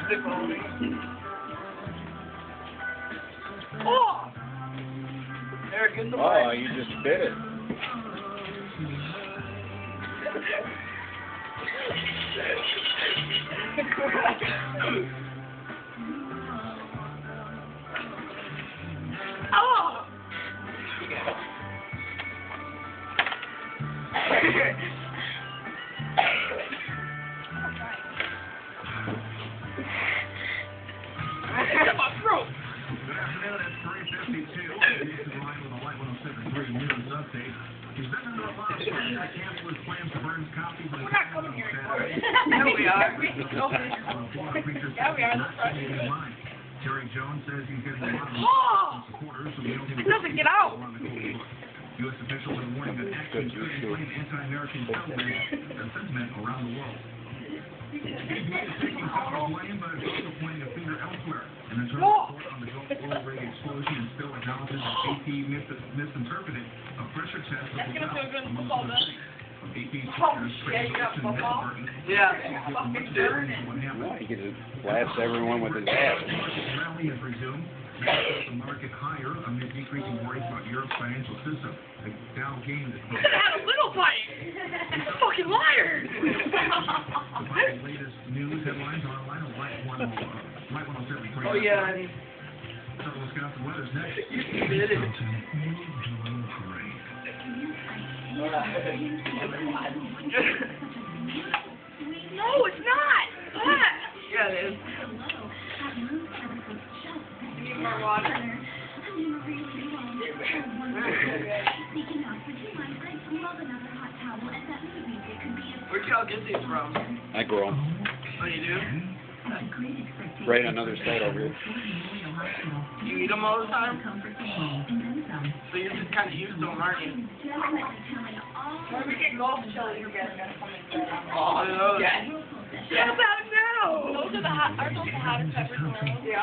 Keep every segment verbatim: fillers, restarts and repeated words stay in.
Oh! Eric, get the mic. Oh, you just bit it. Oh! Get my throat! Good afternoon, it's three fifty-two. This is Ryan with the Light one oh seven point three News Update. He's been in the last week to cancel his plans to burn copies of We're not coming here anymore. Yeah, we are. Yeah, we are. Terry Jones says he's getting a lot of Oh! supporters, so we don't It doesn't get out. U S officials are warning that actions could inflame anti-American sentiment and sentiment around the world. A P is taking some of the blame, but it's also pointing a finger elsewhere. An internal report on the Gulf oil rig explosion and spill acknowledges that A P mis misinterpreted a pressure test of the well among other things. A P's pictures trailed to Melbourne. Yeah. What happened? Well, he can just blast everyone with his ass. Rally has resumed. The market higher amid decreasing worries about Europe's financial system. The Dow gained it. Could have had a little bite. You fucking liar. The latest news headlines are online on Light one oh seven point three. Oh yeah. Southern Wisconsin weather's next. You did it. No, it's not. Ah. Yeah, it is. You need more water. Where'd y'all get these from? I grow them. Oh, you do? Right on the other side over here. You eat them all the time? So you're just kind of used to them, aren't you? When we get golf chili, you guys gotta come in. Oh, those. Yeah. How about now? Those are the hot, are those the hottest peppers in the world? Yeah.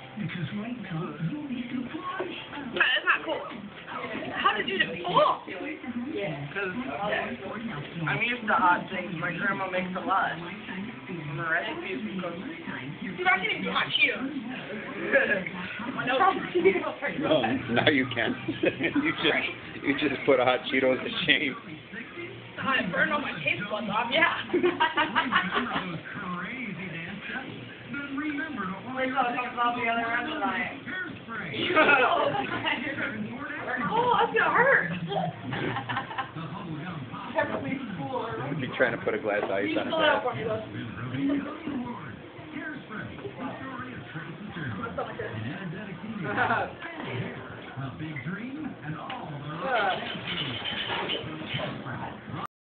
It's not cool. How did you do it? Oh! Because I'm used to hot things. My grandma makes a lot. And the recipes we cook. Dude, I can even do hot Cheetos. No, now you can. you just you just put hot Cheetos to shame. I burned all my taste buds off, yeah. We're gonna come off the other end tonight. Oh, that's gonna hurt. You're trying to put a glass of ice You on fill it up for it. me, A big dream and all the